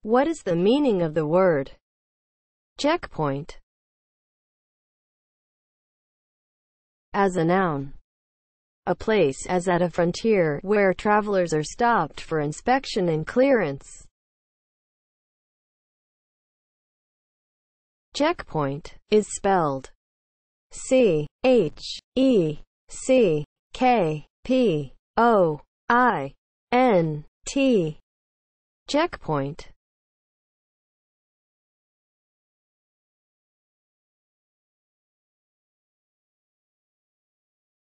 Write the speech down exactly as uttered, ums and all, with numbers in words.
What is the meaning of the word checkpoint? As a noun, a place as at a frontier where travelers are stopped for inspection and clearance. Checkpoint is spelled C H E C K P O I N T. Checkpoint